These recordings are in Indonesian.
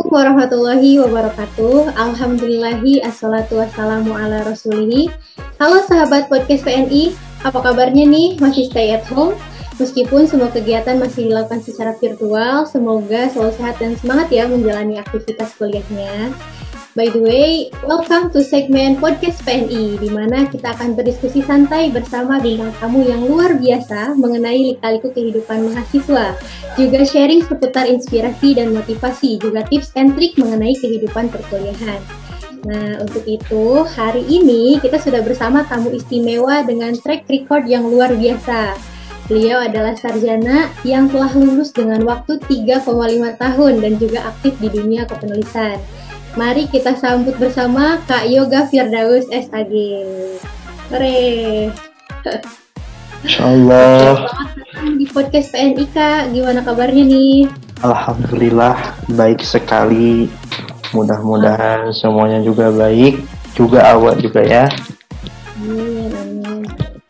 Warahmatullahi wabarakatuh. Alhamdulillahi assalatu wassalamu ala rasulihi. Halo sahabat podcast PNI, apa kabarnya nih? Masih stay at home? Meskipun semua kegiatan masih dilakukan secara virtual, semoga selalu sehat dan semangat ya menjalani aktivitas kuliahnya. By the way, welcome to segmen podcast PNI, di mana kita akan berdiskusi santai bersama bintang tamu yang luar biasa mengenai lika-liku kehidupan mahasiswa, juga sharing seputar inspirasi dan motivasi, juga tips and trik mengenai kehidupan perkuliahan. Nah, untuk itu, hari ini kita sudah bersama tamu istimewa dengan track record yang luar biasa. Beliau adalah sarjana yang telah lulus dengan waktu 3,5 tahun dan juga aktif di dunia kepenulisan. Mari kita sambut bersama Kak Yoga Firdaus SAG. Hore. Insyaallah. Selamat datang di podcast PNI Kak. Gimana kabarnya nih? Alhamdulillah baik sekali. Mudah-mudahan semuanya juga baik, juga awak juga ya. Amin.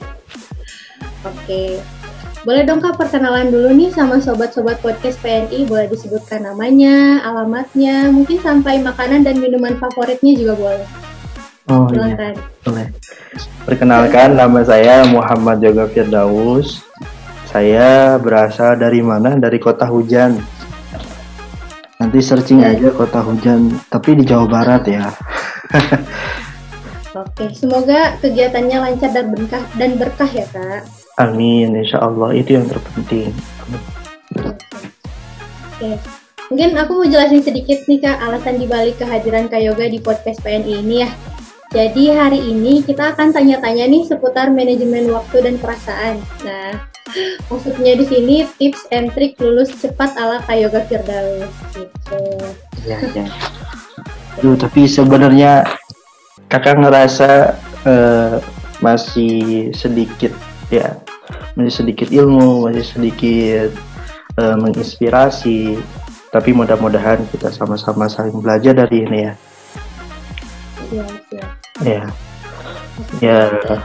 Oke. Boleh dong Kak perkenalan dulu nih sama sobat-sobat podcast PNI, boleh disebutkan namanya, alamatnya, mungkin sampai makanan dan minuman favoritnya juga boleh. Oh Silakan. iya, boleh. Perkenalkan, nama saya Muhammad Yoga Firdaus. Saya berasal dari mana? Dari Kota Hujan. Nanti searching aja Kota Hujan, tapi di Jawa Barat ya. Oke, semoga kegiatannya lancar dan berkah ya Kak. Amin, insyaallah itu yang terpenting. Oke. Mungkin aku mau jelasin sedikit nih Kak, alasan dibalik kehadiran Kak Yoga di podcast PNI ini ya. Jadi hari ini kita akan tanya-tanya nih seputar manajemen waktu dan perasaan. Nah, maksudnya di sini tips and trik lulus cepat ala Kak Yoga Firdaus gitu. Iya. Tapi sebenarnya kakak ngerasa masih sedikit ya, masih sedikit ilmu, masih sedikit menginspirasi, tapi mudah-mudahan kita sama-sama saling belajar dari ini ya. Siap. Ya.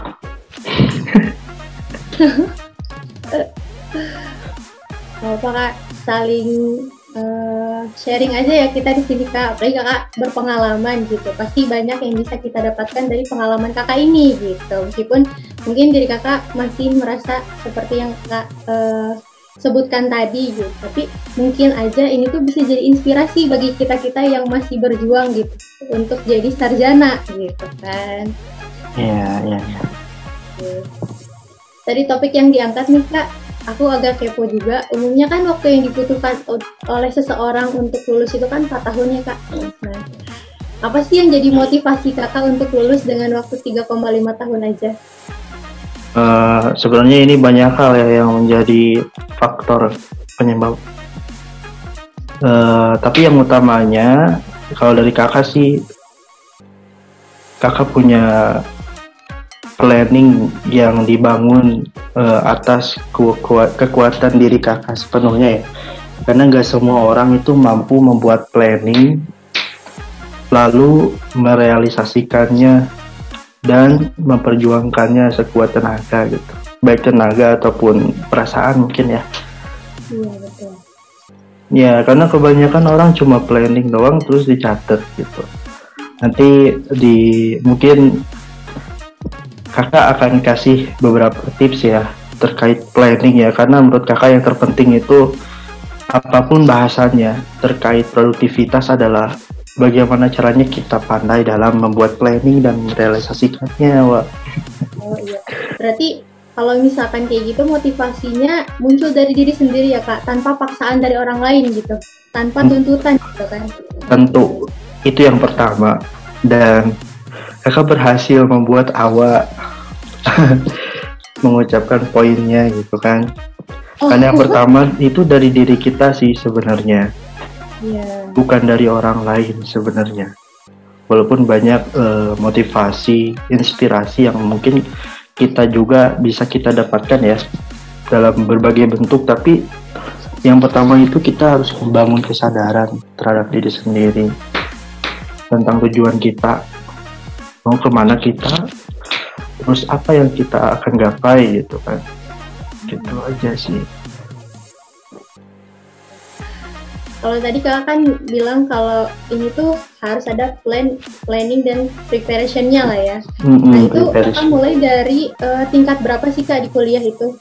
Apa Kak, saling sharing aja ya kita di sini Kak. Apalagi Kakak berpengalaman gitu. Pasti banyak yang bisa kita dapatkan dari pengalaman Kakak ini gitu. Meskipun mungkin diri Kakak masih merasa seperti yang Kakak sebutkan tadi gitu. Tapi mungkin aja ini tuh bisa jadi inspirasi bagi kita-kita yang masih berjuang gitu untuk jadi sarjana gitu kan. Iya. Tadi topik yang diangkat nih Kak, aku agak kepo juga. Umumnya kan waktu yang dibutuhkan oleh seseorang untuk lulus itu kan 4 tahun ya Kak. Nah, apa sih yang jadi motivasi Kakak untuk lulus dengan waktu 3,5 tahun aja? Sebenarnya ini banyak hal ya yang menjadi faktor penyebab. Tapi yang utamanya, kalau dari kakak sih, kakak punya planning yang dibangun atas kekuatan diri kakak sepenuhnya ya. Karena nggak semua orang itu mampu membuat planning lalu merealisasikannya dan memperjuangkannya sekuat tenaga gitu, baik tenaga ataupun perasaan mungkin ya. Iya betul. Ya karena kebanyakan orang cuma planning doang terus dicatat gitu. Nanti mungkin kakak akan kasih beberapa tips ya terkait planning ya, karena menurut kakak yang terpenting itu apapun bahasannya terkait produktivitas adalah bagaimana caranya kita pandai dalam membuat planning dan merealisasikannya, Wak. Oh iya. Berarti kalau misalkan kayak gitu motivasinya muncul dari diri sendiri ya Kak, tanpa paksaan dari orang lain gitu, tanpa tuntutan gitu kan. Tentu, itu yang pertama. Dan kakak berhasil membuat awak mengucapkan poinnya gitu kan. Karena yang pertama itu dari diri kita sih sebenarnya. Yeah. Bukan dari orang lain sebenarnya. Walaupun banyak motivasi, inspirasi yang mungkin kita juga bisa kita dapatkan ya dalam berbagai bentuk, tapi yang pertama itu kita harus membangun kesadaran terhadap diri sendiri tentang tujuan kita, mau kemana kita, terus apa yang kita akan gapai gitu kan. Gitu aja sih. Kalau tadi kakak kan bilang kalau ini tuh harus ada planning dan preparation-nya lah ya. Nah itu kakak mulai dari tingkat berapa sih kak di kuliah itu?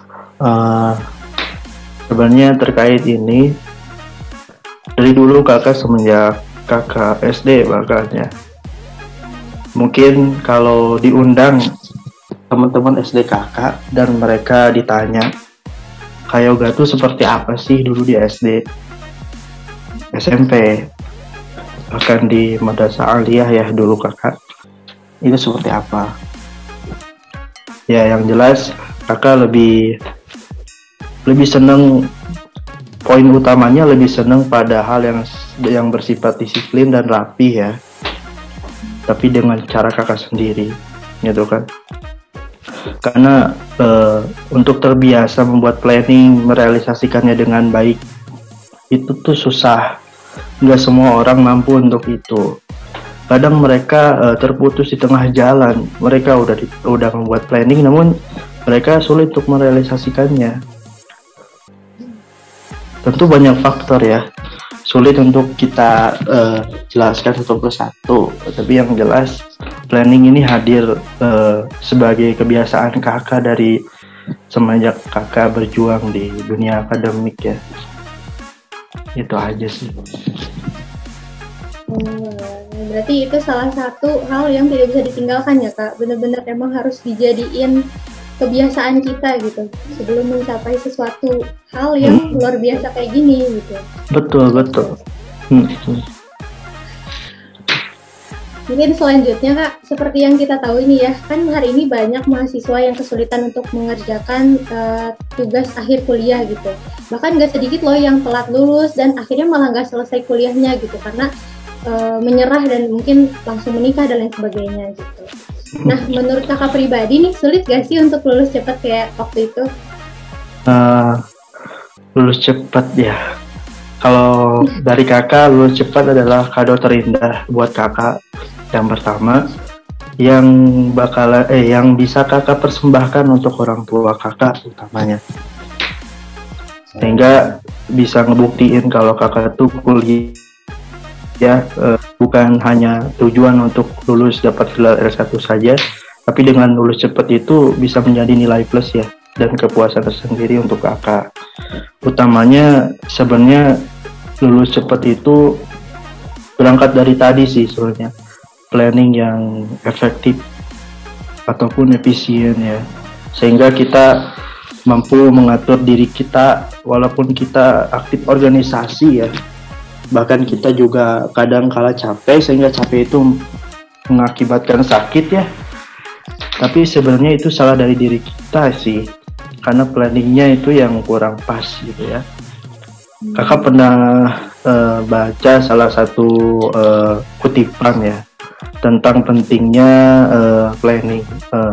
Sebenarnya terkait ini dari dulu kakak semenjak kakak SD bahkannya. Mungkin kalau diundang teman-teman SD kakak dan mereka ditanya Kak Yoga tuh seperti apa sih dulu di SD, SMP, bahkan di madrasah aliyah ya dulu kakak, itu seperti apa? Ya yang jelas kakak lebih senang, poin utamanya lebih senang pada hal yang bersifat disiplin dan rapi ya, tapi dengan cara kakak sendiri gitu kan. Karena untuk terbiasa membuat planning, merealisasikannya dengan baik itu tuh susah, nggak semua orang mampu untuk itu. Kadang mereka terputus di tengah jalan, mereka udah membuat planning namun mereka sulit untuk merealisasikannya. Tentu banyak faktor ya, sulit untuk kita jelaskan satu persatu, tapi yang jelas planning ini hadir sebagai kebiasaan kakak dari semenjak kakak berjuang di dunia akademik ya. Itu aja sih. Berarti itu salah satu hal yang tidak bisa ditinggalkan ya kak, benar-benar emang harus dijadiin kebiasaan kita gitu sebelum mencapai sesuatu hal yang luar biasa kayak gini gitu. Betul. Mungkin selanjutnya kak, seperti yang kita tahu ini ya, kan hari ini banyak mahasiswa yang kesulitan untuk mengerjakan tugas akhir kuliah gitu. Bahkan gak sedikit loh yang telat lulus dan akhirnya malah gak selesai kuliahnya gitu karena menyerah dan mungkin langsung menikah dan lain sebagainya gitu. Nah, menurut kakak pribadi nih, sulit gak sih untuk lulus cepat kayak waktu itu? Lulus cepat ya. Kalau dari kakak, lulus cepat adalah kado terindah buat kakak. Yang pertama, yang bisa kakak persembahkan untuk orang tua kakak utamanya. Sehingga bisa ngebuktiin kalau kakak tuh kuliah ya, bukan hanya tujuan untuk lulus dapat gelar R1 saja, tapi dengan lulus cepat itu bisa menjadi nilai plus ya, dan kepuasan tersendiri untuk kakak. Utamanya sebenarnya lulus cepat itu berangkat dari tadi sih sebenarnya, planning yang efektif ataupun efisien ya, sehingga kita mampu mengatur diri kita walaupun kita aktif organisasi ya. Bahkan kita juga kadang kala capek, sehingga capek itu mengakibatkan sakit ya. Tapi sebenarnya itu salah dari diri kita sih, karena planningnya itu yang kurang pas gitu ya. Kakak pernah baca salah satu kutipan ya tentang pentingnya planning.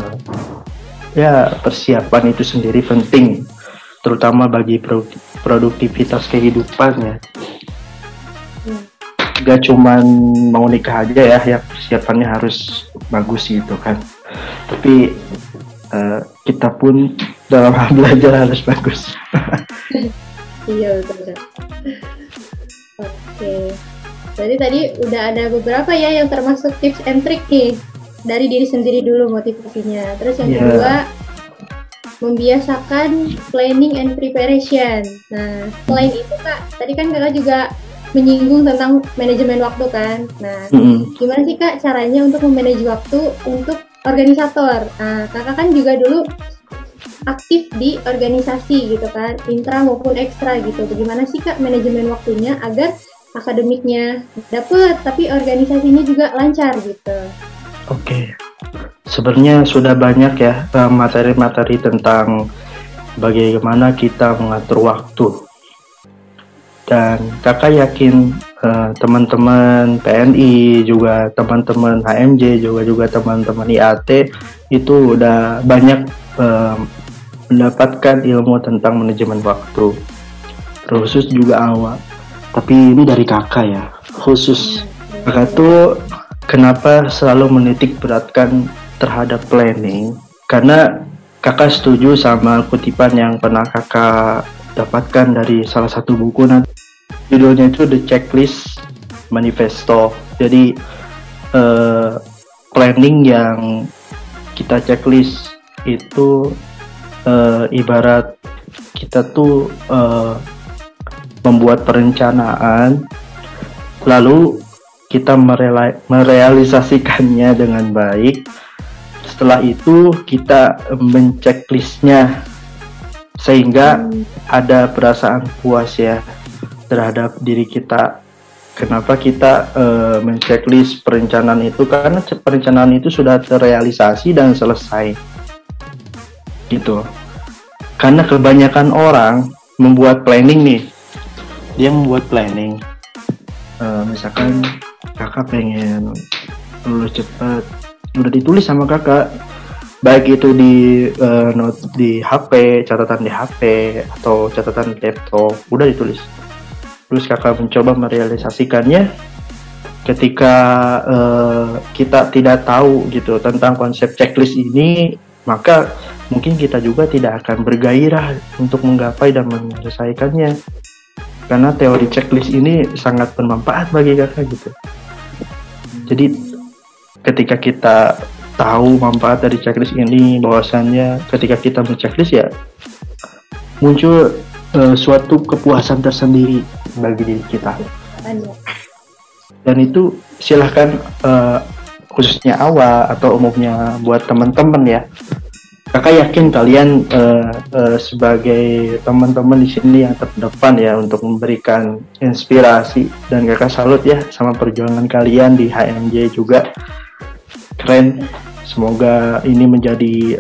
Ya persiapan itu sendiri penting, terutama bagi produktivitas kehidupan ya. Gak cuman mau nikah aja ya yang persiapannya harus bagus gitu kan, tapi kita pun dalam hal belajar harus bagus. Iya betul. Oke, jadi tadi udah ada beberapa ya yang termasuk tips and trick nih dari diri sendiri dulu motivasinya. Terus yang kedua, membiasakan planning and preparation. Nah selain itu kak, tadi kan kakak juga menyinggung tentang manajemen waktu kan. Nah, gimana sih kak caranya untuk memanage waktu untuk organisator? Nah, kakak kan juga dulu aktif di organisasi gitu kan, intra maupun ekstra gitu. Bagaimana sih kak manajemen waktunya agar akademiknya dapet, tapi organisasinya juga lancar gitu? Oke, sebenarnya sudah banyak ya materi-materi tentang bagaimana kita mengatur waktu. Dan kakak yakin teman-teman PNI, juga teman-teman HMJ, juga teman-teman IAT itu udah banyak mendapatkan ilmu tentang manajemen waktu, terkhusus juga awal. Tapi ini dari kakak ya, khusus kakak tuh kenapa selalu menitik beratkan terhadap planning, karena kakak setuju sama kutipan yang pernah kakak dapatkan dari salah satu buku nanti, judulnya itu The Checklist Manifesto. Jadi planning yang kita checklist itu ibarat kita tuh membuat perencanaan, lalu kita merealisasikannya dengan baik. Setelah itu kita menceklisnya sehingga ada perasaan puas ya terhadap diri kita. Kenapa kita menceklis perencanaan itu? Karena perencanaan itu sudah terrealisasi dan selesai gitu. Karena kebanyakan orang membuat planning nih, dia membuat planning misalkan kakak pengen lulus cepat, udah ditulis sama kakak, baik itu di note di HP, catatan di HP atau catatan di laptop, udah ditulis. Terus kakak mencoba merealisasikannya. Ketika kita tidak tahu gitu tentang konsep checklist ini, maka mungkin kita juga tidak akan bergairah untuk menggapai dan menyelesaikannya. Karena teori checklist ini sangat bermanfaat bagi kakak gitu. Jadi ketika kita tahu manfaat dari checklist ini, bahwasannya ketika kita men-checklist ya muncul suatu kepuasan tersendiri bagi diri kita. Dan itu silahkan khususnya awal atau umumnya buat teman-teman ya. Kakak yakin kalian sebagai teman-teman di sini yang terdepan ya untuk memberikan inspirasi, dan kakak salut ya sama perjuangan kalian di HMJ juga. Keren. Semoga ini menjadi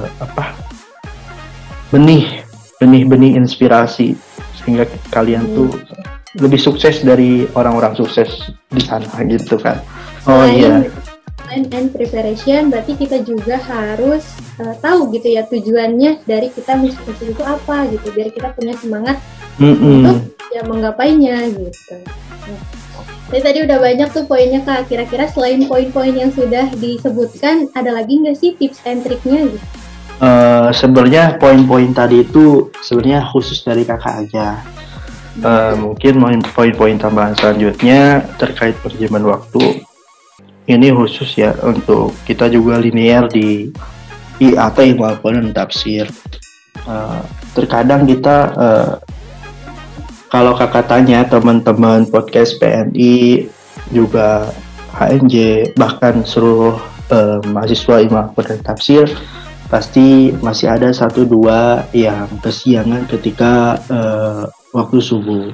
benih-benih inspirasi sehingga kalian tuh lebih sukses dari orang-orang sukses di sana gitu kan. Oh iya. Plan and preparation berarti kita juga harus tahu gitu ya tujuannya dari kita misi itu apa gitu, biar kita punya semangat untuk ya menggapainya gitu. Jadi tadi udah banyak tuh poinnya Kak. Kira-kira selain poin-poin yang sudah disebutkan, ada lagi nggak sih tips and triknya gitu? Sebenarnya poin-poin tadi itu sebenarnya khusus dari kakak aja. Mungkin poin-poin tambahan selanjutnya terkait perjaman waktu. Ini khusus ya untuk kita juga linear di IAT ilmu Al-Quran dan tafsir. Terkadang kita kalau kakak tanya teman-teman podcast PNI juga HMJ bahkan seluruh mahasiswa ilmu Al-Quran dan tafsir, pasti masih ada 1-2 yang kesiangan ketika waktu subuh.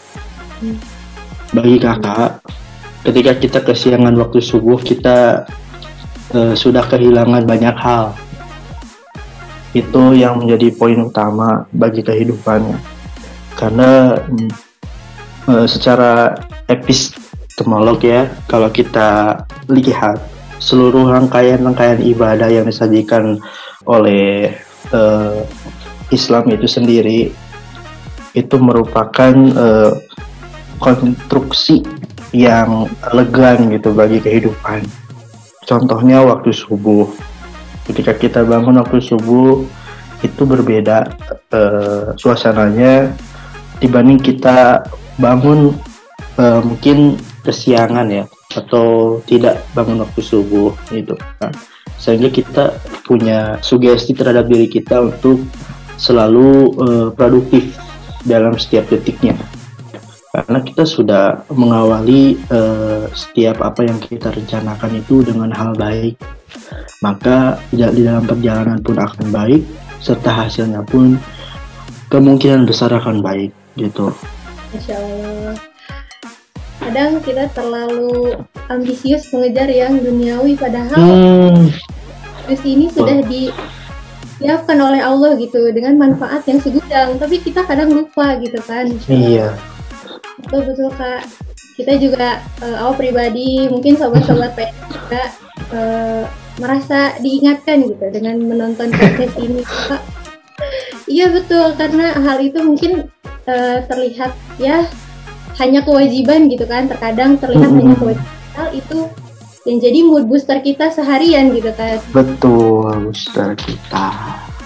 Bagi kakak, ketika kita kesiangan waktu subuh, kita sudah kehilangan banyak hal. Itu yang menjadi poin utama bagi kehidupannya. Karena secara epistemolog ya, kalau kita lihat seluruh rangkaian-rangkaian ibadah yang disajikan oleh Islam itu sendiri, itu merupakan konstruksi yang elegan gitu bagi kehidupan. Contohnya waktu subuh. Ketika kita bangun waktu subuh itu berbeda suasananya dibanding kita bangun mungkin kesiangan ya, atau tidak bangun waktu subuh gitu. Nah, sehingga kita punya sugesti terhadap diri kita untuk selalu produktif dalam setiap detiknya. Karena kita sudah mengawali setiap apa yang kita rencanakan itu dengan hal baik, maka di dalam perjalanan pun akan baik, serta hasilnya pun kemungkinan besar akan baik gitu. Masya Allah. Kadang kita terlalu ambisius mengejar yang duniawi, padahal terus ini sudah disiapkan oleh Allah gitu dengan manfaat yang segudang, tapi kita kadang lupa gitu kan. Iya. Betul Kak. Kita juga awal pribadi, mungkin sobat-sobat PN juga merasa diingatkan gitu dengan menonton podcast ini Kak. Iya betul, karena hal itu mungkin terlihat ya hanya kewajiban gitu kan. Terkadang terlihat hanya kewajiban, hal itu yang jadi mood booster kita seharian gitu kan. Betul, booster kita.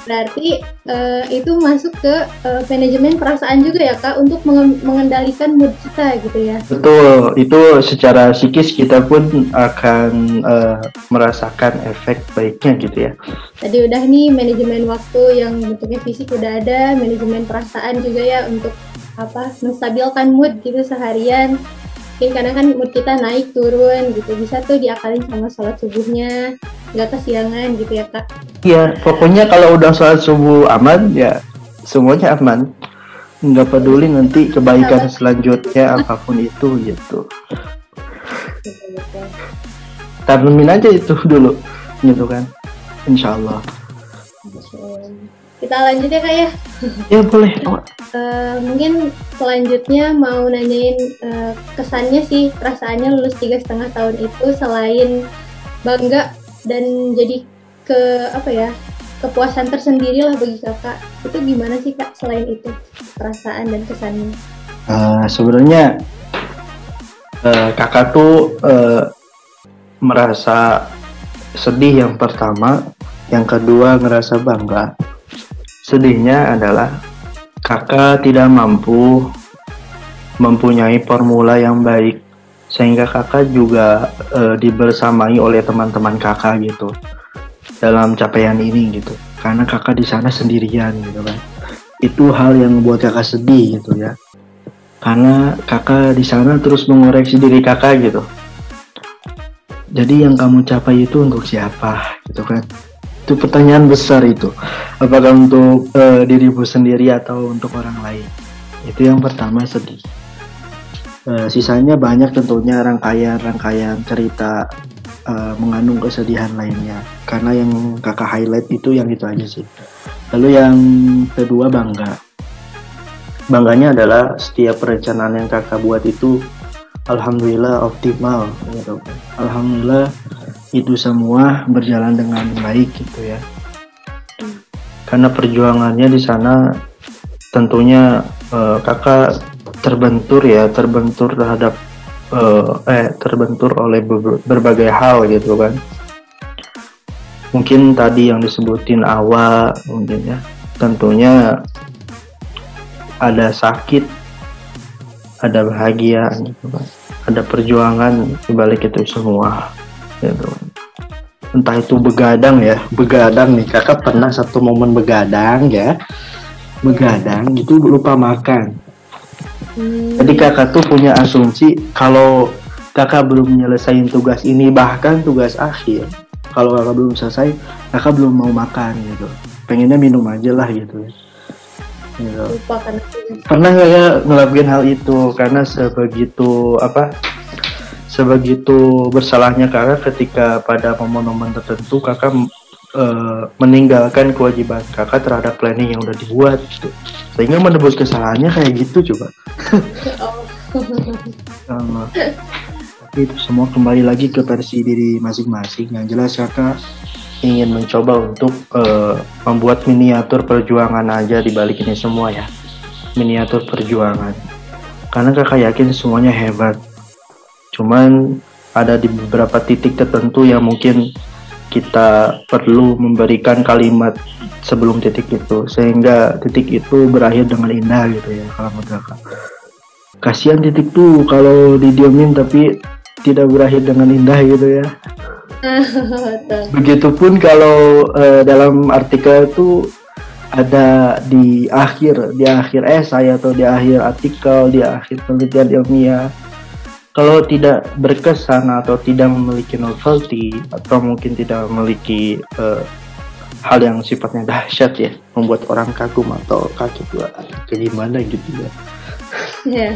Berarti itu masuk ke manajemen perasaan juga ya Kak, untuk mengendalikan mood kita gitu ya. Betul, itu secara psikis kita pun akan merasakan efek baiknya gitu ya. Tadi udah nih manajemen waktu yang bentuknya fisik udah ada, manajemen perasaan juga ya untuk menstabilkan mood gitu seharian. Mungkin kadang kan mood kita naik turun gitu, bisa tuh diakalin sama sholat subuhnya, nggak kesiangan gitu ya Kak. Iya, pokoknya kalau udah sholat subuh aman ya semuanya aman. Nggak peduli nanti kebaikan selanjutnya apapun itu gitu. Tanemin aja itu dulu gitu kan, insya Allah. Kita lanjut ya Kak ya. Ya boleh. Mungkin selanjutnya mau nanyain kesannya sih, perasaannya lulus 3,5 tahun itu selain bangga dan jadi kepuasan tersendiri lah bagi kakak. Itu gimana sih Kak selain itu, perasaan dan kesannya? Sebenarnya kakak tuh merasa sedih yang pertama, yang kedua ngerasa bangga. Sedihnya adalah kakak tidak mampu mempunyai formula yang baik, sehingga kakak juga dibersamai oleh teman-teman kakak gitu dalam capaian ini gitu, karena kakak di sana sendirian gitu kan. Itu hal yang membuat kakak sedih gitu ya, karena kakak di sana terus mengoreksi diri kakak gitu. Jadi yang kamu capai itu untuk siapa gitu kan? Itu pertanyaan besar itu. Apakah untuk dirimu sendiri atau untuk orang lain? Itu yang pertama, sedih. Sisanya banyak tentunya rangkaian cerita mengandung kesedihan lainnya. Karena yang kakak highlight itu yang itu aja sih. Lalu yang kedua, bangga. Bangganya adalah setiap perencanaan yang kakak buat itu alhamdulillah optimal gitu. Alhamdulillah itu semua berjalan dengan baik gitu ya. Karena perjuangannya di sana tentunya kakak terbentur oleh berbagai hal gitu kan. Mungkin tadi yang disebutin awal mungkin ya, tentunya ada sakit, ada bahagia gitu kan, ada perjuangan di balik itu semua gitu. Entah itu begadang nih, kakak pernah satu momen begadang itu lupa makan. Jadi kakak tuh punya asumsi kalau kakak belum menyelesaikan tugas ini, bahkan tugas akhir, kalau kakak belum selesai, kakak belum mau makan gitu, pengennya minum aja lah gitu. Pernah nggak ya ngelakuin hal itu? Karena sebegitu bersalahnya kakak ketika pada momen-momen tertentu kakak meninggalkan kewajiban kakak terhadap planning yang udah dibuat gitu. Sehingga menebus kesalahannya kayak gitu coba. Tapi itu semua kembali lagi ke versi diri masing-masing. Yang jelas kakak ingin mencoba untuk membuat miniatur perjuangan aja di balik ini semua ya. Miniatur perjuangan. Karena kakak yakin semuanya hebat. Cuman ada di beberapa titik tertentu yang mungkin kita perlu memberikan kalimat sebelum titik itu, sehingga titik itu berakhir dengan indah gitu ya kalau menurut kakak. Kasihan titik tuh kalau didiemin tapi tidak berakhir dengan indah gitu ya. Begitupun kalau dalam artikel itu ada di akhir esai atau di akhir artikel, di akhir penelitian ilmiah, kalau tidak berkesan atau tidak memiliki novelty atau mungkin tidak memiliki hal yang sifatnya dahsyat ya, membuat orang kagum atau kaget juga kayak gimana gitu ya. Ya,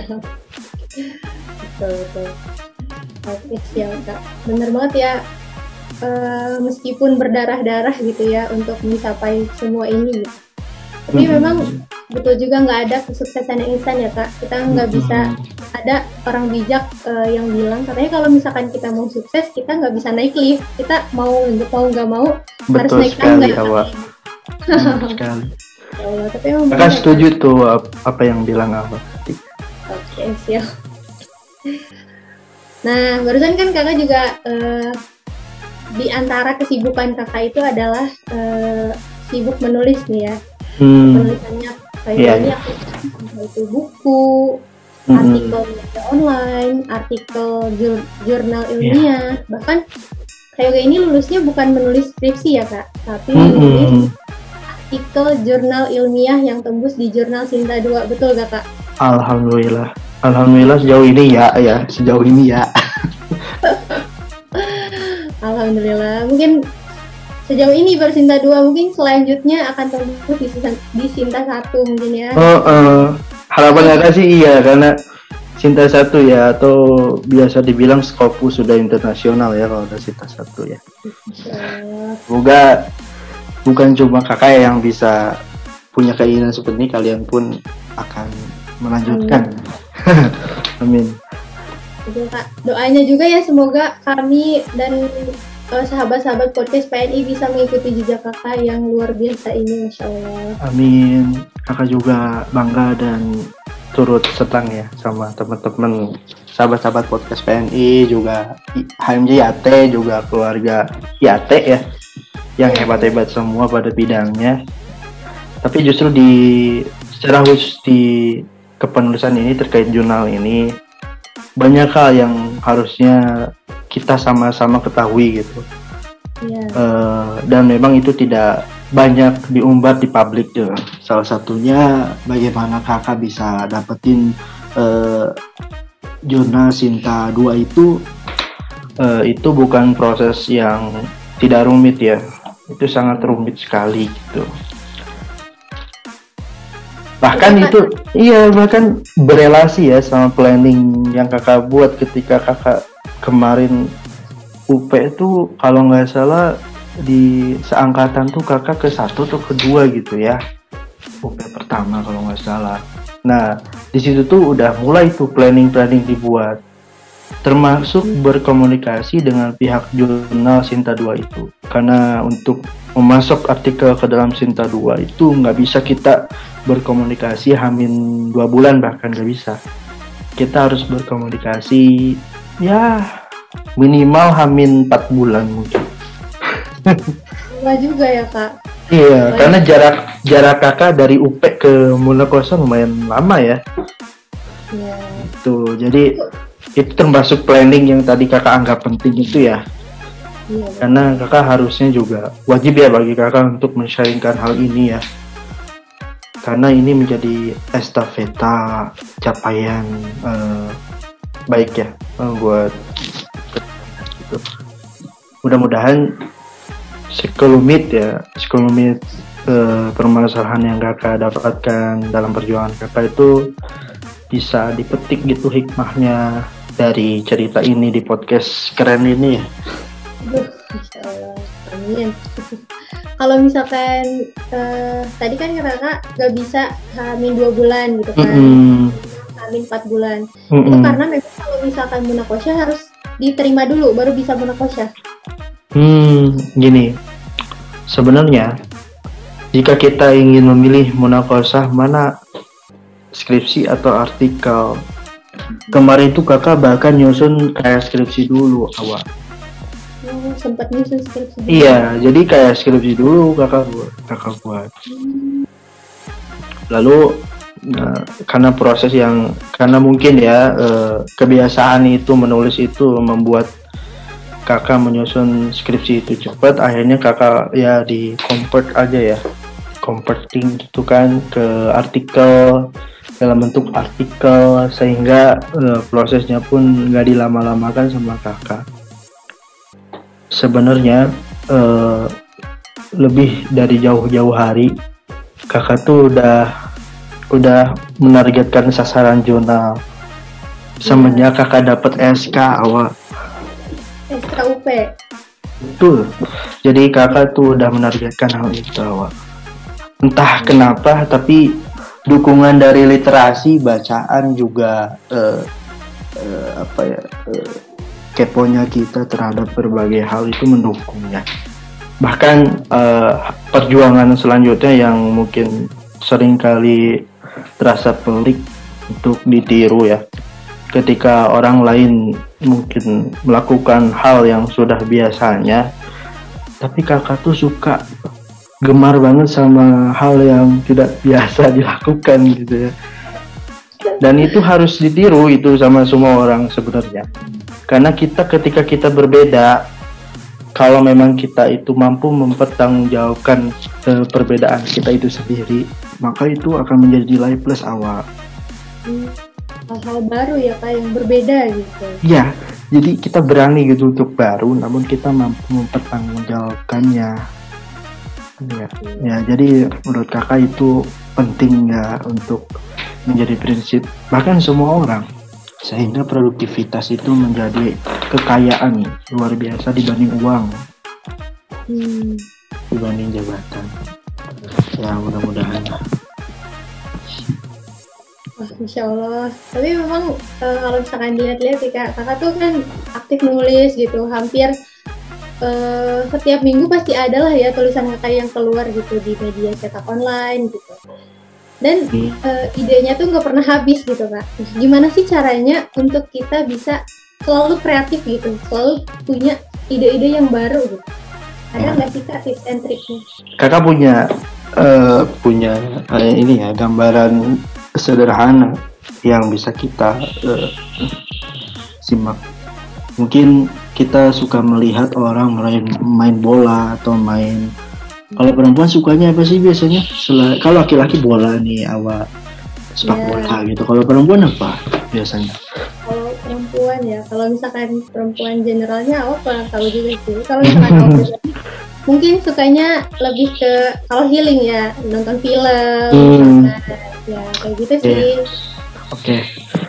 betul. Oke, siap Kak. Bener banget ya. Meskipun berdarah-darah gitu ya untuk mencapai semua ini gitu. Tapi memang betul juga nggak ada kesuksesan yang instan ya Kak. Kita nggak bisa, ada orang bijak yang bilang katanya kalau misalkan kita mau sukses kita nggak bisa naik lift, kita mau nggak mau harus naik tangga. Sekali. Tapi emang kakak setuju tuh apa yang bilang apa tadi. Oke, siap. Nah, barusan kan kakak juga di antara kesibukan kakak itu adalah sibuk menulis nih ya. Hmm, Penulisannya kayak iya, ini iya. entah itu buku, Mm-mm. artikel media online, artikel jurnal Iya. ilmiah, bahkan kayak ini lulusnya bukan menulis skripsi ya kak, tapi menulis Mm-mm. artikel jurnal ilmiah yang tembus di jurnal Sinta 2, betul gak kak? Alhamdulillah. Alhamdulillah sejauh ini ya, sejauh ini ya. Alhamdulillah. Mungkin sejauh ini baru Sinta 2, mungkin selanjutnya akan tembus di Sinta 1 mungkin ya. Harapan kakak sih iya, karena Cinta satu ya, atau biasa dibilang Scopus sudah internasional ya kalau udah Cinta satu ya. Insyaallah. Semoga bukan cuma kakak yang bisa punya keinginan seperti ini, kalian pun akan melanjutkan. Amin. Betul kak. Doanya juga ya semoga kami dan sahabat-sahabat podcast PNI bisa mengikuti jejak kakak yang luar biasa ini, Masya Allah. Amin. Kakak juga bangga dan turut senang ya sama teman-teman sahabat-sahabat podcast PNI, juga HMJ YAT, juga keluarga YAT ya, yang hebat-hebat semua pada bidangnya. Tapi justru secara khusus di kepenulisan ini terkait jurnal ini, banyak hal yang harusnya kita sama-sama ketahui gitu. Iya. Dan memang itu tidak banyak diumbar di publik ya. Salah satunya bagaimana kakak bisa dapetin jurnal Sinta 2 itu bukan proses yang tidak rumit ya. Itu sangat rumit sekali gitu. Bahkan bahkan berelasi ya sama planning yang kakak buat ketika kakak kemarin UP itu, kalau nggak salah di seangkatan tuh kakak ke-1 atau ke-2 gitu ya, UP pertama kalau nggak salah. Nah di situ tuh udah mulai tuh planning dibuat, termasuk berkomunikasi dengan pihak jurnal Sinta 2 itu, karena untuk memasuk artikel ke dalam Sinta 2 itu nggak bisa kita berkomunikasi hamin 2 bulan, bahkan nggak bisa. Kita harus berkomunikasi ya minimal hamin 4 bulan mungkin. Enggak juga ya kak. Iya, karena jarak kakak dari UP ke Munakosa lumayan lama ya. Iya. Tuh, jadi itu termasuk planning yang tadi kakak anggap penting itu ya. Iya. Karena kakak harusnya juga wajib ya bagi kakak untuk men-sharingkan hal ini ya. Karena ini menjadi estafeta capaian baik ya buat gitu. Mudah-mudahan sekelumit permasalahan yang kakak dapatkan dalam perjuangan kakak itu bisa dipetik gitu hikmahnya dari cerita ini di podcast keren ini ya. Insya Allah, amin. Kalau misalkan tadi kan kakak gak bisa hamin 2 bulan gitu kan, hamin 4 bulan. Itu karena memang kalau misalkan munakosya harus diterima dulu baru bisa munakosya. Gini, sebenarnya jika kita ingin memilih munakosah mana skripsi atau artikel, kemarin itu kakak bahkan nyusun kayak skripsi dulu awal. Sempat nyusun skripsi dulu. Iya, jadi kayak skripsi dulu kakak buat. Lalu karena mungkin ya kebiasaan itu menulis itu membuat kakak menyusun skripsi itu cepat, akhirnya kakak ya di converting gitu kan ke artikel dalam bentuk artikel, sehingga prosesnya pun nggak dilama-lamakan sama kakak. Sebenarnya lebih dari jauh-jauh hari kakak tuh udah menargetkan sasaran jurnal semenjak kakak dapat SK awal. SK UP. Betul. Jadi kakak tuh udah menargetkan hal itu awal. Entah kenapa, tapi dukungan dari literasi bacaan juga keponya kita terhadap berbagai hal itu mendukungnya. Bahkan perjuangan selanjutnya yang mungkin seringkali terasa pelik untuk ditiru ya, ketika orang lain mungkin melakukan hal yang sudah biasanya, tapi kakak tuh suka gemar banget sama hal yang tidak biasa dilakukan gitu ya. Dan itu harus ditiru itu sama semua orang sebenarnya. Karena ketika kita berbeda, kalau memang kita itu mampu mempertanggungjawabkan perbedaan kita itu sendiri, maka itu akan menjadi nilai plus awal. Hal-hal baru ya Kak, yang berbeda gitu. Ya, jadi kita berani gitu untuk baru, namun kita mampu mempertanggungjawabkannya. Ya, jadi menurut kakak itu penting ya untuk menjadi prinsip bahkan semua orang, sehingga produktivitas itu menjadi kekayaan luar biasa dibanding uang, dibanding jabatan. Ya mudah-mudahan. Insya Allah. Tapi memang kalau misalkan dilihat-lihat sih Kak, kakak tuh kan aktif nulis gitu, hampir setiap minggu pasti ada lah ya tulisan kakak yang keluar gitu di media cetak online gitu. Dan idenya tuh nggak pernah habis gitu Kak. Gimana sih caranya untuk kita bisa selalu kreatif gitu, selalu punya ide-ide yang baru gitu? Ada nggak sih Kak tips and triknya? Kakak punya ini ya, gambaran sederhana yang bisa kita simak. Mungkin kita suka melihat orang main bola atau main, kalau perempuan sukanya apa sih biasanya? Kalau laki-laki bola nih, awal sepak bola gitu. Kalau perempuan apa biasanya? Kalau perempuan ya, kalau misalkan perempuan generalnya awak kurang tahu juga sih. Kalau misalkan awak mungkin sukanya lebih ke kalau healing ya, nonton film, ya kayak gitu sih. Oke.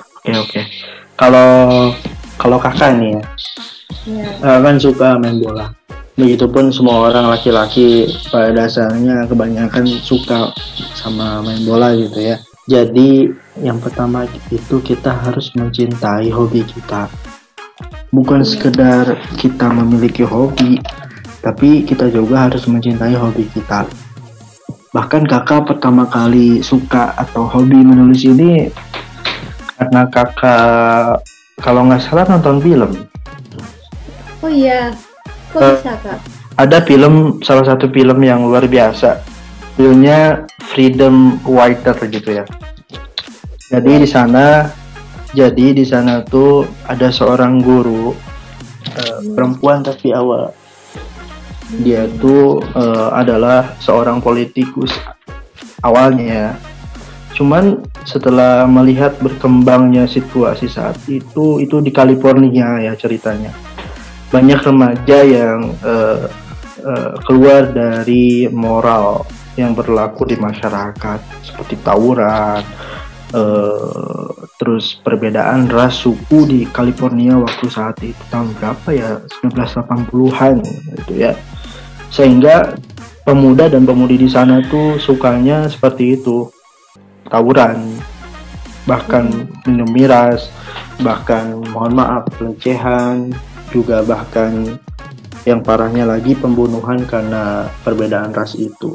Kalau kakak nih ya, kan suka main bola. Begitupun semua orang laki-laki pada dasarnya kebanyakan suka sama main bola gitu ya. Jadi yang pertama itu kita harus mencintai hobi kita. Bukan sekedar kita memiliki hobi, tapi kita juga harus mencintai hobi kita. Bahkan kakak pertama kali suka atau hobi menulis ini karena kakak kalau nggak salah nonton film. Oh iya, kok bisa Kak? Ada salah satu film yang luar biasa. Filmnya Freedom Writer gitu ya. Jadi di sana tuh ada seorang guru perempuan tapi awal. Dia tuh adalah seorang politikus awalnya. Cuman setelah melihat berkembangnya situasi saat itu di California ya ceritanya. Banyak remaja yang keluar dari moral yang berlaku di masyarakat seperti tawuran, terus perbedaan ras suku di California waktu saat itu tahun berapa ya, 1980-an gitu ya. Sehingga pemuda dan pemudi di sana tuh sukanya seperti itu, tawuran, bahkan minum miras, bahkan mohon maaf pelecehan, juga bahkan yang parahnya lagi pembunuhan karena perbedaan ras itu.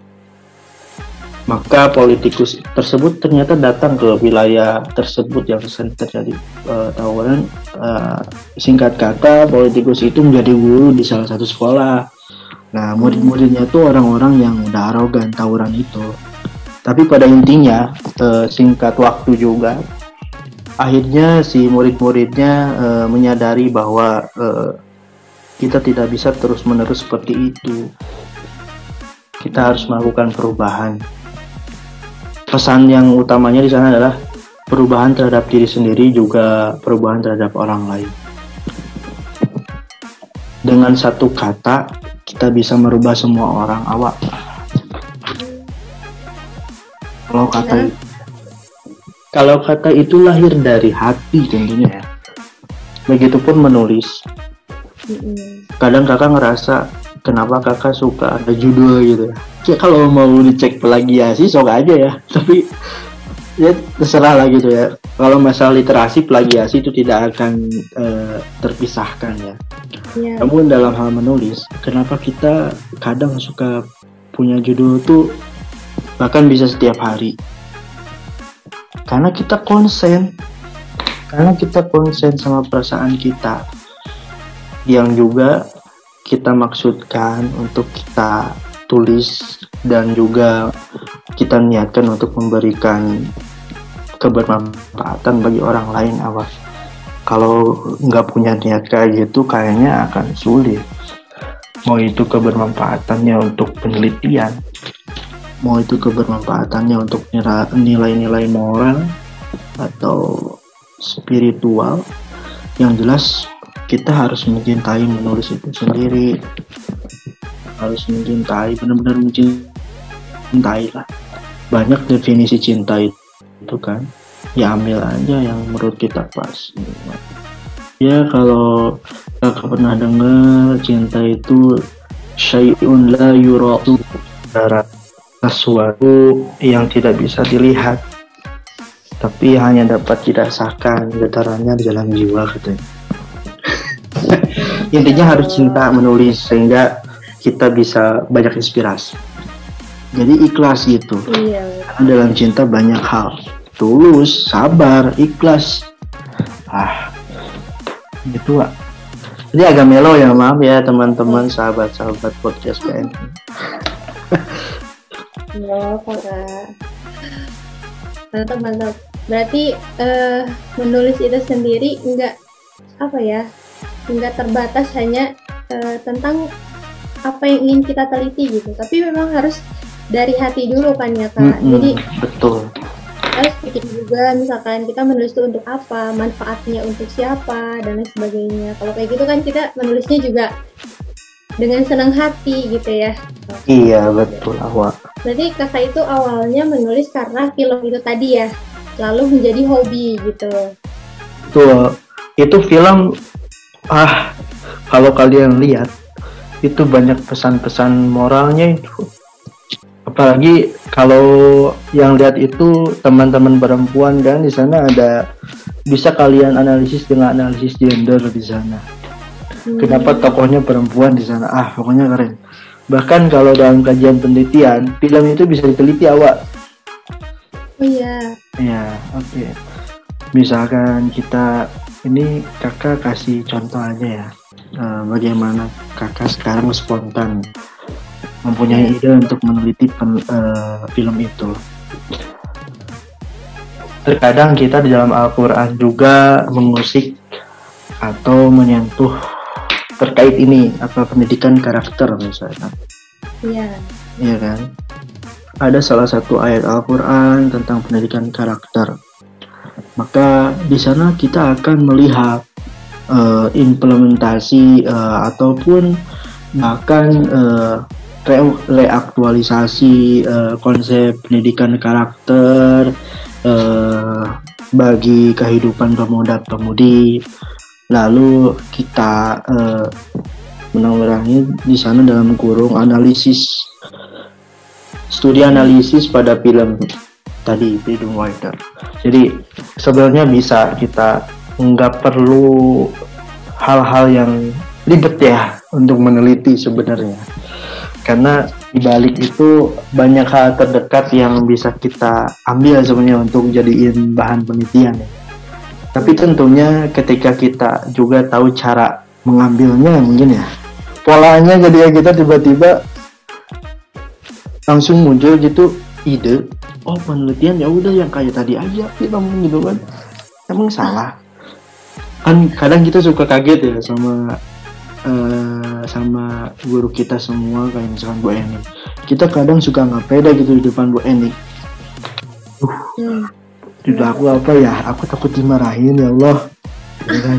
Maka politikus tersebut ternyata datang ke wilayah tersebut yang sering terjadi tawuran. Singkat kata, politikus itu menjadi guru di salah satu sekolah. Nah, murid-muridnya tuh orang-orang yang udah arogan tawuran itu. Tapi pada intinya, singkat waktu juga, akhirnya si murid-muridnya menyadari bahwa kita tidak bisa terus-menerus seperti itu. Kita harus melakukan perubahan. Pesan yang utamanya di sana adalah perubahan terhadap diri sendiri, juga perubahan terhadap orang lain. Dengan satu kata, kita bisa merubah semua orang awak. Kalau kata itu lahir dari hati tentunya ya. Begitupun menulis. Kadang kakak ngerasa kenapa kakak suka ada judul gitu ya. Kalau mau dicek plagiasi sok aja ya. Tapi ya terserah lah gitu ya. Kalau masalah literasi, plagiasi itu tidak akan terpisahkan ya. Namun dalam hal menulis, kenapa kita kadang suka punya judul tuh bahkan bisa setiap hari? Karena kita konsen sama perasaan kita yang juga kita maksudkan untuk kita tulis dan juga kita niatkan untuk memberikan kebermanfaatan bagi orang lain. Awas, kalau nggak punya niat kayak gitu kayaknya akan sulit. Mau itu kebermanfaatannya untuk penelitian, mau itu kebermanfaatannya untuk nilai-nilai moral atau spiritual, yang jelas kita harus mencintai menulis itu sendiri, harus mencintai, benar-benar mencintai lah. Banyak definisi cinta itu kan, ya ambil aja yang menurut kita pas. Ya kalau kakak pernah dengar, cinta itu syai'un la yura'u, sesuatu yang tidak bisa dilihat tapi hanya dapat dirasakan getarannya di dalam jiwa katanya. Intinya harus cinta menulis sehingga kita bisa banyak inspirasi. Jadi ikhlas gitu. Iya. Karena dalam cinta banyak hal. Tulus, sabar, ikhlas. Gitu Wak. Jadi agak melo ya, maaf ya teman-teman, sahabat-sahabat podcast PNI. Ya, mantap. Berarti menulis itu sendiri enggak terbatas hanya tentang apa yang ingin kita teliti gitu, tapi memang harus dari hati dulu kan ya Kak. Jadi betul, harus pikir juga, misalkan kita menulis itu untuk apa, manfaatnya untuk siapa dan lain sebagainya. Kalau kayak gitu kan kita menulisnya juga dengan senang hati gitu ya. Iya betul Awak. Berarti kakak itu awalnya menulis karena film itu tadi ya, lalu menjadi hobi gitu. Betul, itu film kalau kalian lihat itu banyak pesan-pesan moralnya itu. Apalagi kalau yang lihat itu teman-teman perempuan kan, di sana ada, bisa kalian analisis dengan analisis gender di sana. Kenapa tokohnya perempuan di sana? Pokoknya keren. Bahkan kalau dalam kajian penelitian, film itu bisa diteliti Awak. Oh iya. Ya, oke. Misalkan kita, ini kakak kasih contoh aja ya. Bagaimana kakak sekarang spontan mempunyai ide untuk meneliti film itu. Terkadang kita di dalam Al-Quran juga mengusik atau menyentuh terkait ini, pendidikan karakter misalnya. Iya. Iya kan? Ada salah satu ayat Al-Quran tentang pendidikan karakter. Maka di sana kita akan melihat implementasi ataupun bahkan reaktualisasi konsep pendidikan karakter bagi kehidupan pemuda-pemudi. Lalu kita menanggapi di sana dalam kurung analisis, studi analisis pada film tadi, Freedom Rider. Jadi sebenarnya bisa, kita nggak perlu hal-hal yang ribet ya untuk meneliti sebenarnya, karena di balik itu banyak hal terdekat yang bisa kita ambil sebenarnya untuk jadiin bahan penelitian. Tapi tentunya ketika kita juga tahu cara mengambilnya, mungkin ya polanya, jadi kita tiba-tiba langsung muncul gitu ide, penelitian ya udah yang kayak tadi aja kita gitu kan. Emang salah kan? Kadang kita suka kaget ya sama guru kita semua, kayak misalkan Bu Eni. Kita kadang suka nggak pede gitu di depan Bu Eni. Tidak, aku apa ya? Aku takut dimarahin ya Allah. Ya kan?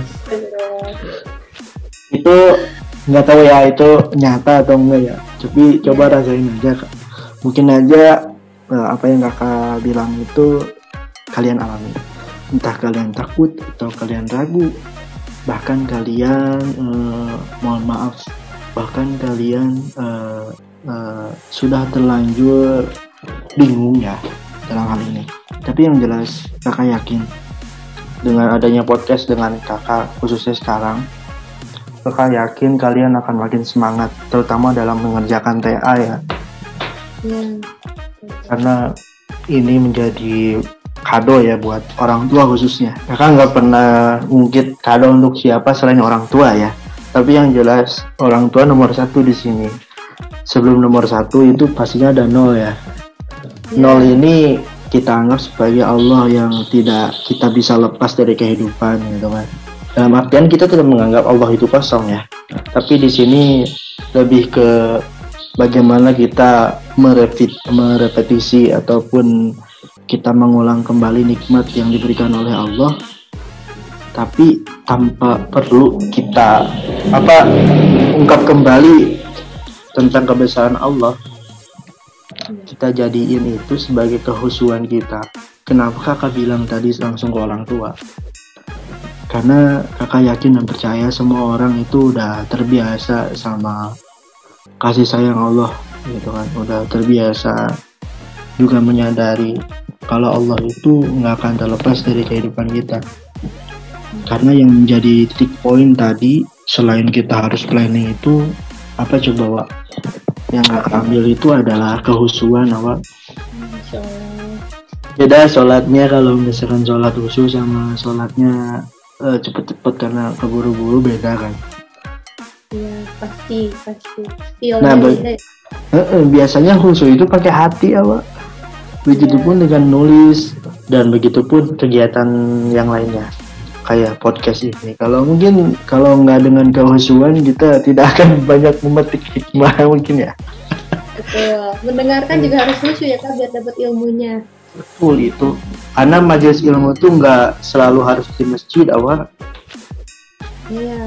Itu nggak tahu ya itu nyata atau enggak ya. Tapi coba rasain aja Kak. Mungkin aja apa yang kakak bilang itu kalian alami. Entah kalian takut atau kalian ragu, bahkan kalian mohon maaf, bahkan kalian sudah terlanjur bingung ya dalam hal ini. Tapi yang jelas kakak yakin dengan adanya podcast dengan kakak khususnya sekarang, kakak yakin kalian akan makin semangat, terutama dalam mengerjakan TA ya. Karena ini menjadi kado ya buat orang tua khususnya. Kakak nggak pernah ngungkit kado untuk siapa selain orang tua ya. Tapi yang jelas orang tua nomor satu di sini. sebelum nomor 1 itu pastinya ada 0 ya. 0 ini kita anggap sebagai Allah yang tidak kita bisa lepas dari kehidupan gitu kan. Dalam artian kita tidak menganggap Allah itu kosong ya. Tapi di sini lebih ke bagaimana kita merepetisi ataupun kita mengulang kembali nikmat yang diberikan oleh Allah, tapi tanpa perlu kita ungkap kembali tentang kebesaran Allah. Kita jadiin itu sebagai kehusuan kita. Kenapa kakak bilang tadi langsung ke orang tua? Karena kakak yakin dan percaya semua orang itu udah terbiasa sama kasih sayang Allah gitu kan, udah terbiasa juga menyadari kalau Allah itu nggak akan terlepas dari kehidupan kita. Karena yang menjadi titik poin tadi, selain kita harus planning itu apa coba Wak? Yang ambil itu adalah kehusuan Wak. Beda sholatnya, kalau misalkan sholat khusyuk sama sholatnya cepet-cepet karena keburu-buru beda kan. Iya pasti. Nah biasanya khusyuk itu pakai hati Wak. Begitupun dengan nulis dan begitupun kegiatan yang lainnya kayak podcast ini. Kalau nggak dengan kehusuan kita tidak akan banyak memetik hikmah mungkin ya. Betul. Mendengarkan juga harus khusyuk ya Kak biar dapat ilmunya. Betul itu. Karena majelis ilmu itu nggak selalu harus di masjid Awak. Iya.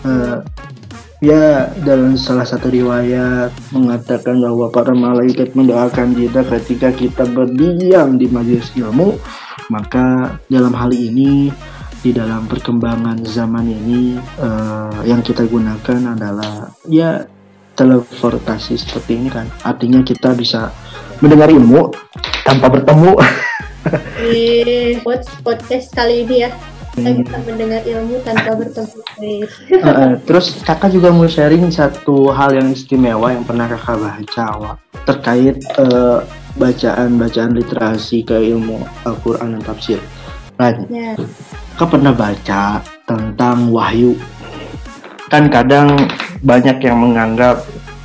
Ya dalam salah satu riwayat mengatakan bahwa para malaikat mendoakan kita ketika kita berdiam di majelis ilmu. Maka dalam hal ini, di dalam perkembangan zaman ini yang kita gunakan adalah ya teleportasi seperti ini kan. Artinya kita bisa mendengar ilmu tanpa bertemu. Di podcast kali ini ya, kita mendengar ilmu tanpa bertemu. Terus kakak juga mau sharing satu hal yang istimewa yang pernah kakak baca terkait bacaan literasi ke ilmu Al-Quran dan tafsir. Nah, kakak pernah baca tentang wahyu. Kan kadang banyak yang menganggap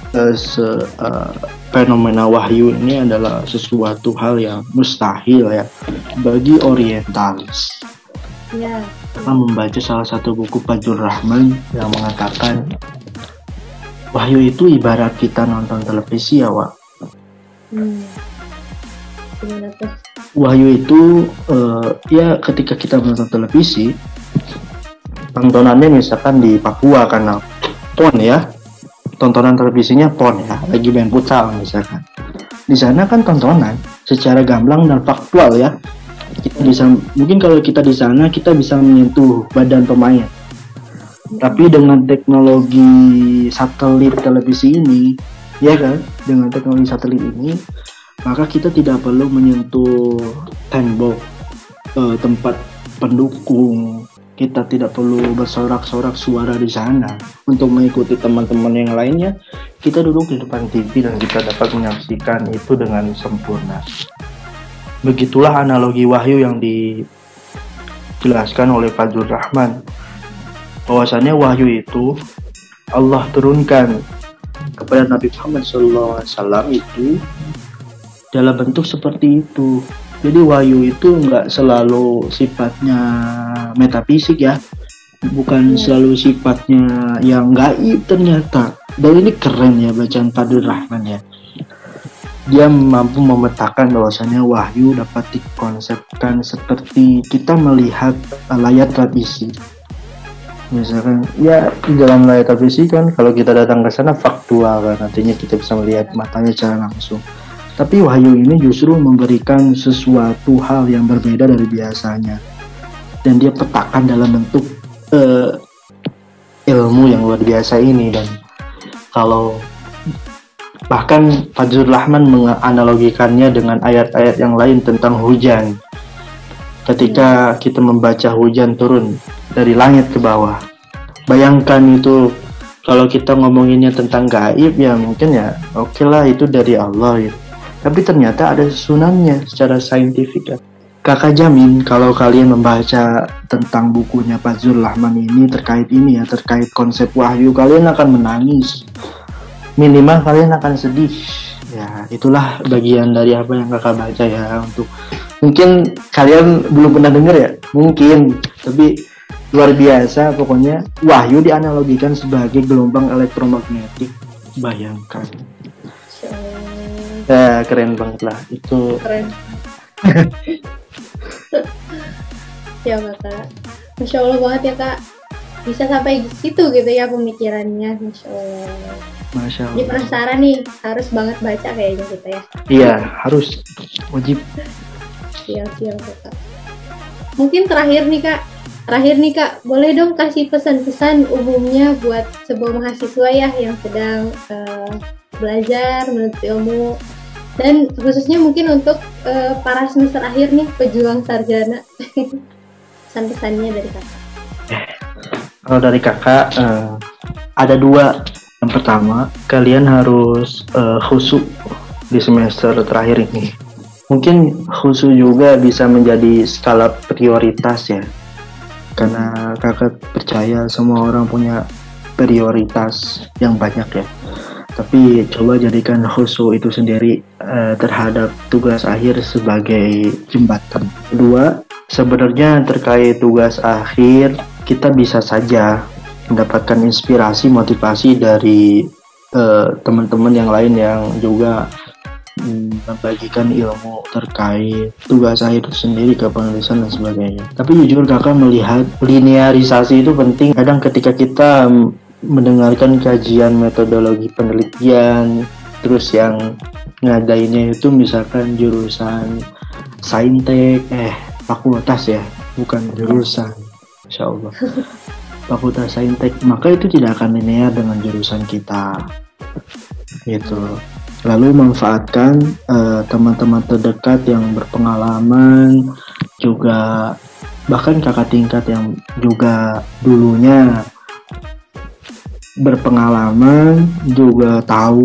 fenomena wahyu ini adalah sesuatu hal yang mustahil ya bagi orientalis. Ya. Kita membaca salah satu buku Fadzur Rahman yang mengatakan wahyu itu ibarat kita nonton televisi ya Wak. Gimana tuh? Wahyu itu ya ketika kita menonton televisi, tontonannya misalkan di Papua karena PON ya, tontonan televisinya PON ya, lagi main futsal misalkan. Di sana kan tontonan secara gamblang dan faktual ya. Kita bisa, mungkin kalau kita di sana kita bisa menyentuh badan pemain. Tapi dengan teknologi satelit televisi ini, ya kan, dengan teknologi satelit ini, maka kita tidak perlu menyentuh tembok, tempat pendukung. Kita tidak perlu bersorak-sorak suara di sana untuk mengikuti teman-teman yang lainnya. Kita duduk di depan TV dan kita dapat menyaksikan itu dengan sempurna. Begitulah analogi wahyu yang dijelaskan oleh Fadzur Rahman. Bahwasannya wahyu itu Allah turunkan kepada Nabi Muhammad SAW itu dalam bentuk seperti itu. Jadi wahyu itu nggak selalu sifatnya metafisik ya, bukan selalu sifatnya yang gaib ternyata. Dan ini keren ya bacaan Fadzur Rahman ya. Dia mampu memetakan bahwasannya wahyu dapat dikonsepkan seperti kita melihat layar televisi. Misalkan ya di dalam layar televisi kan kalau kita datang ke sana faktual kan, artinya kita bisa melihat matanya secara langsung. Tapi wahyu ini justru memberikan sesuatu hal yang berbeda dari biasanya. Dan dia petakan dalam bentuk ilmu yang luar biasa ini. Dan kalau bahkan Fadzur Rahman menganalogikannya dengan ayat-ayat yang lain tentang hujan. Ketika kita membaca hujan turun dari langit ke bawah. Bayangkan itu kalau kita ngomonginnya tentang gaib ya mungkin ya oke lah itu dari Allah gitu. Tapi ternyata ada susunannya secara saintifik. Kakak jamin kalau kalian membaca tentang bukunya Fadzur Rahman ini terkait konsep wahyu, kalian akan menangis. minimal kalian akan sedih. Ya, itulah bagian dari apa yang kakak baca ya. Untuk mungkin kalian belum pernah dengar ya, mungkin, tapi luar biasa. Pokoknya wahyu dianalogikan sebagai gelombang elektromagnetik. Bayangkan. Ya, keren banget lah itu. Keren. Ya Kak, Masya Allah banget ya Kak, bisa sampai di situ gitu ya pemikirannya. Masya Allah. Masya Allah. Jadi penasaran nih, harus banget baca kayaknya kita ya. Iya, harus, wajib. Siap Kak. Mungkin terakhir nih Kak, boleh dong kasih pesan-pesan umumnya buat sebuah mahasiswa ya yang sedang belajar menuntut ilmu, dan khususnya mungkin untuk para semester akhir nih, pejuang sarjana. Pesan-pesannya dari Kakak. Kalau dari kakak ada dua. Yang pertama, kalian harus khusyuk di semester terakhir ini. Mungkin khusyuk juga bisa menjadi skala prioritas ya. Karena kakak percaya semua orang punya prioritas yang banyak ya. Tapi coba jadikan khusyuk itu sendiri terhadap tugas akhir sebagai jembatan. Kedua, sebenarnya terkait tugas akhir, kita bisa saja mendapatkan inspirasi, motivasi dari teman-teman yang lain yang juga membagikan ilmu terkait tugas akhir itu sendiri ke penulisan dan sebagainya. Tapi jujur kakak melihat linearisasi itu penting. Kadang ketika kita mendengarkan kajian metodologi penelitian, terus yang ngadainnya itu misalkan jurusan saintek, fakultas ya, bukan jurusan, insya Allah. Fakultas saintek, maka itu tidak akan linear dengan jurusan kita gitu. Lalu manfaatkan teman-teman terdekat yang berpengalaman, juga bahkan kakak tingkat yang juga dulunya berpengalaman, juga tahu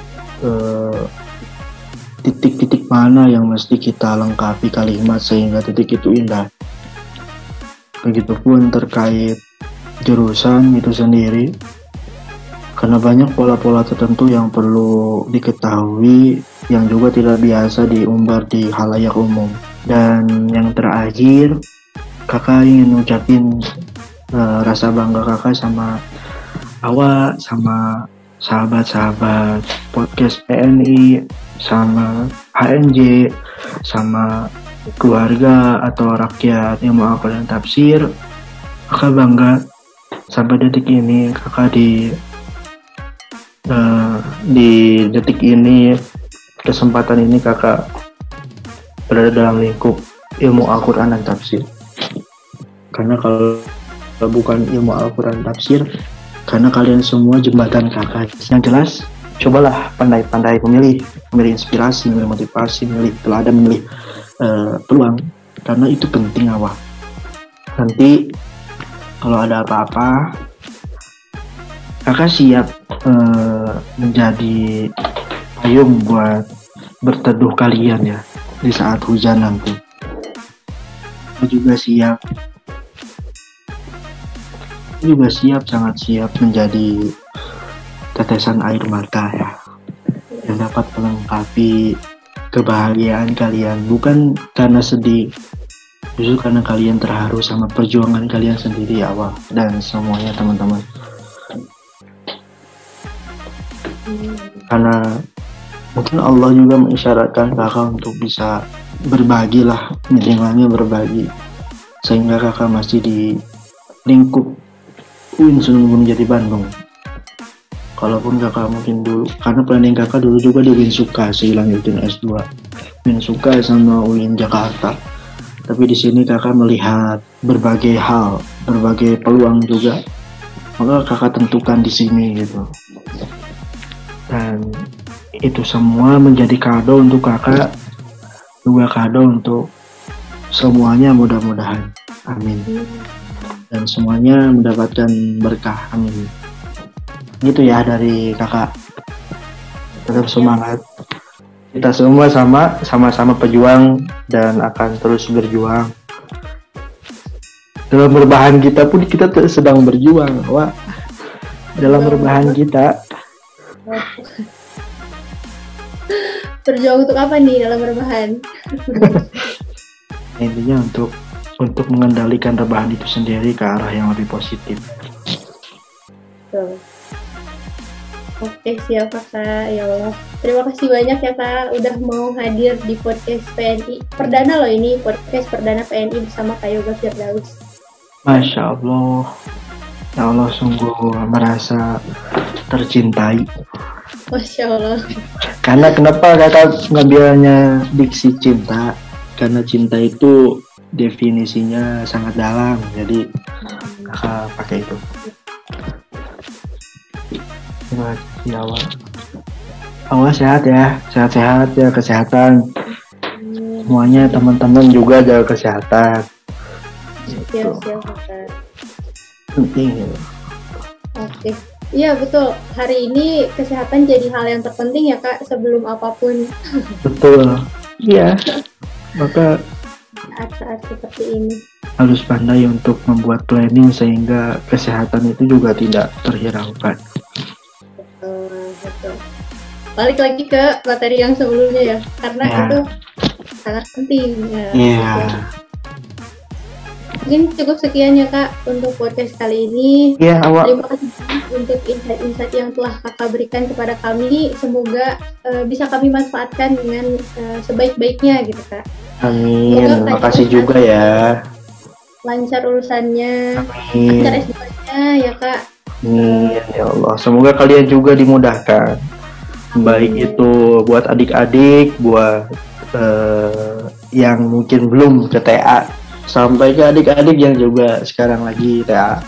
titik-titik mana yang mesti kita lengkapi kalimat sehingga titik itu indah. Begitupun terkait jurusan itu sendiri, karena banyak pola-pola tertentu yang perlu diketahui yang juga tidak biasa diumbar di halayak umum. Dan yang terakhir, kakak ingin ucapin rasa bangga kakak sama awak, sama sahabat-sahabat podcast PNI, sama HNJ, sama keluarga atau rakyat yang mau Al-Quran tafsir. Kakak bangga sampai detik ini kakak di detik ini, kesempatan ini kakak berada dalam lingkup ilmu Al-Quran dan tafsir. Karena kalau bukan ilmu Al-Quran tafsir, karena kalian semua jembatan kakak. Yang jelas, cobalah pandai-pandai memilih inspirasi, memilih motivasi, memilih teladan, memilih peluang, karena itu penting awal. Nanti kalau ada apa-apa, kakak siap menjadi payung buat berteduh kalian ya di saat hujan nanti. Aku juga siap, sangat siap menjadi tetesan air mata ya, yang dapat melengkapi kebahagiaan kalian, bukan karena sedih, justru karena kalian terharu sama perjuangan kalian sendiri ya Allah dan semuanya teman-teman. Karena mungkin Allah juga mengisyaratkan kakak untuk bisa berbagi lah, minimalnya berbagi, sehingga kakak masih di lingkup UIN Sunan Gunung Jati Bandung. Kalaupun kakak mungkin dulu, karena planning kakak dulu juga di Winsuka sih, lanjutin S2 Winsuka sama UIN Jakarta. Tapi di sini kakak melihat berbagai hal, berbagai peluang juga, maka kakak tentukan di sini gitu. Dan itu semua menjadi kado untuk kakak, juga kado untuk semuanya mudah-mudahan. Amin. Dan semuanya mendapatkan berkah. Amin. Gitu ya dari kakak. Tetap semangat. Kita semua sama-sama pejuang dan akan terus berjuang. Dalam rebahan kita pun kita sedang berjuang, Wak. Dalam rebahan kita Berjuang untuk apa nih dalam rebahan? Intinya untuk mengendalikan rebahan itu sendiri ke arah yang lebih positif. Tuh. Oke, siap Kak. Ya Allah. Terima kasih banyak ya Kak udah mau hadir di podcast PNI. Perdana loh ini, podcast perdana PNI bersama Kak Yoga Firdaus. Masya Allah. Ya Allah, sungguh merasa tercintai. Masya Allah. Karena kenapa kakak ngambilnya diksi cinta? Karena cinta itu definisinya sangat dalam. Jadi kakak pakai itu. Terima kasih awal. Allah sehat ya, sehat-sehat ya, kesehatan. Semuanya teman-teman juga jaga kesehatan. Siap-siap Kak. Penting. Oke. Iya betul. Hari ini kesehatan jadi hal yang terpenting ya Kak sebelum apapun. Betul. Iya. Maka Saat-saat seperti ini. harus pandai untuk membuat planning sehingga kesehatan itu juga tidak terhiraukan. Betul. Balik lagi ke materi yang sebelumnya ya, karena itu sangat penting. Iya. Mungkin cukup sekian ya Kak untuk podcast kali ini. Iya, awak. Terima kasih untuk insight-insight yang telah Kakak berikan kepada kami. Semoga bisa kami manfaatkan dengan sebaik-baiknya gitu Kak. Amin. Terima kasih juga ya. Lancar urusannya, Amin. lancar S2-nya ya Kak. Amin ya Allah. Semoga kalian juga dimudahkan. Baik itu buat adik-adik, buat yang mungkin belum ke TA, sampai ke adik-adik yang juga sekarang lagi TA.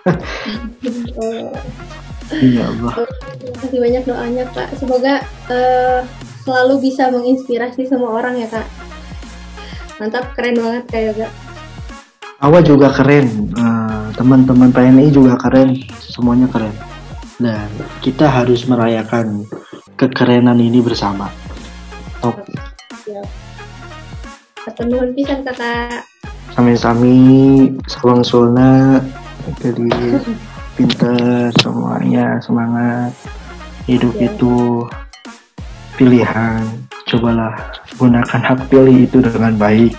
Ya Allah. Terima kasih banyak doanya Kak. Semoga selalu bisa menginspirasi semua orang ya Kak. Mantap, keren banget Kak Yoga. Awak juga keren, teman-teman PNI juga keren, semuanya keren. Dan kita harus merayakan kekerenan ini bersama. Top. Siap. Ketemuan pisan Kakak. Sami-sami, sawang sulna, jadi pinter semuanya, semangat. Hidup itu pilihan. Cobalah gunakan hak pilih itu dengan baik.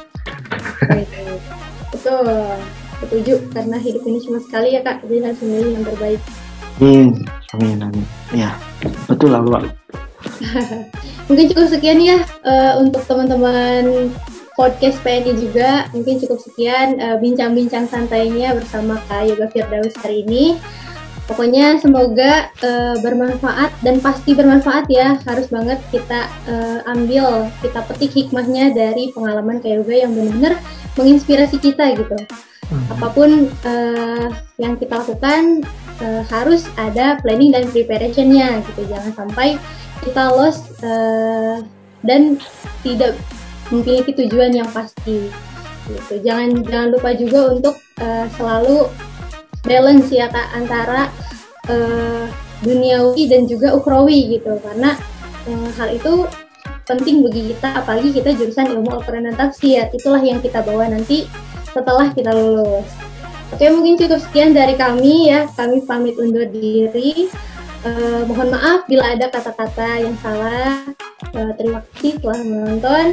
Betul, setuju karena hidup ini cuma sekali ya Kak, jadi harus memilih yang terbaik. Amin. Ya, betul lah Pak. Mungkin cukup sekian ya untuk teman-teman podcast PNI juga. Mungkin cukup sekian bincang-bincang santainya bersama Kak Yoga Firdaus hari ini. Pokoknya semoga bermanfaat dan pasti bermanfaat ya. Harus banget kita ambil, kita petik hikmahnya dari pengalaman Kak Yoga yang benar-benar menginspirasi kita gitu. Apapun yang kita lakukan harus ada planning dan preparation-nya gitu. Jangan sampai kita lost dan tidak memiliki tujuan yang pasti gitu. Jangan lupa juga untuk selalu balance ya Kak antara duniawi dan juga ukhrawi gitu, karena hal itu penting bagi kita, apalagi kita jurusan ilmu Al-Quran dan tafsir. Itulah yang kita bawa nanti setelah kita lulus. Oke, mungkin cukup sekian dari kami ya. Kami pamit undur diri. Mohon maaf bila ada kata-kata yang salah. Terima kasih telah menonton.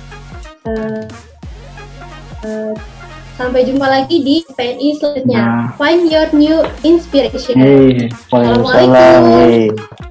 Sampai jumpa lagi di PNI selanjutnya. Find your new inspiration. Waalaikumsalam.